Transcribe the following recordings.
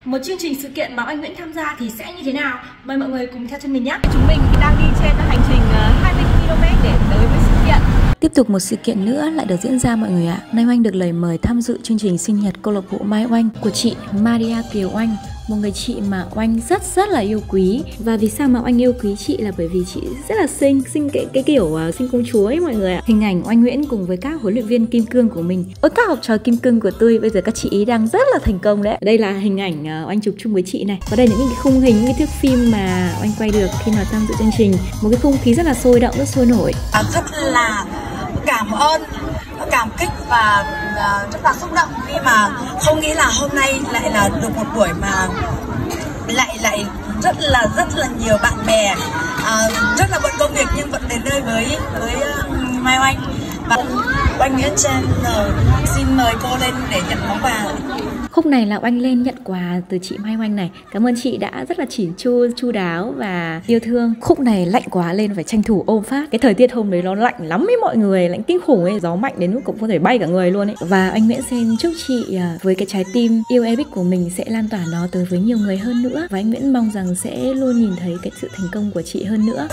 một chương trình sự kiện mà anh Nguyễn tham gia thì sẽ như thế nào. Mời mọi người cùng theo chân mình nhé. Chúng mình đang đi trên hành trình 20 km để tới với sự kiện. Tiếp tục một sự kiện nữa lại được diễn ra mọi người ạ. Nay Oanh được lời mời tham dự chương trình sinh nhật câu lạc bộ Mai Oanh của chị Maria Kiều Oanh, một người chị mà Oanh rất là yêu quý. Và vì sao mà Oanh yêu quý chị là bởi vì chị rất là xinh cái kiểu xinh công chúa ấy mọi người ạ. Hình ảnh Oanh Nguyễn cùng với các huấn luyện viên kim cương của mình, các học trò kim cương của tôi bây giờ các chị ý đang rất là thành công đấy. Đây là hình ảnh Oanh chụp chung với chị này. Và đây là những cái khung hình, những cái thước phim mà Oanh quay được khi mà tham dự chương trình. Một cái không khí rất là sôi động, rất sôi nổi. Rất là cảm ơn, cảm kích và rất là xúc động khi mà không nghĩ là hôm nay lại là được một buổi mà lại rất là nhiều bạn bè rất là bận công việc nhưng vẫn đến đây với Mai Oanh. Và Oanh Nguyễn xin mời cô lên để nhận món quà. Khúc này là Oanh lên nhận quà từ chị Mai Oanh này. Cảm ơn chị đã rất là chỉn chu đáo và yêu thương. Khúc này lạnh quá lên phải tranh thủ ôm phát. Cái thời tiết hôm đấy nó lạnh lắm ấy mọi người, lạnh kinh khủng ấy, gió mạnh đến mức cũng có thể bay cả người luôn ấy. Và anh Nguyễn xin chúc chị với cái trái tim yêu Eric của mình sẽ lan tỏa nó tới với nhiều người hơn nữa. Và anh Nguyễn mong rằng sẽ luôn nhìn thấy cái sự thành công của chị hơn nữa.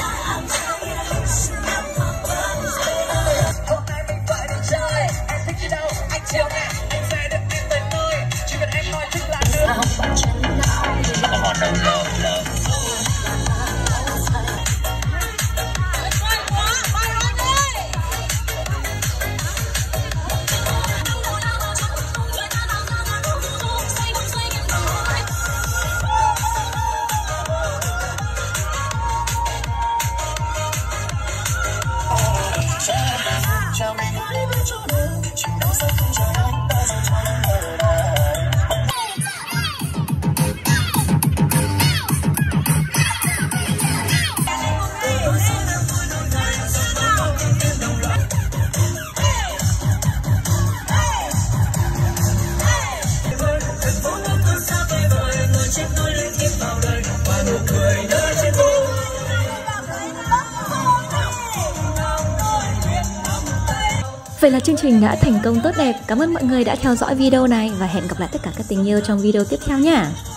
Vậy là chương trình đã thành công tốt đẹp. Cảm ơn mọi người đã theo dõi video này và hẹn gặp lại tất cả các tình yêu trong video tiếp theo nhé.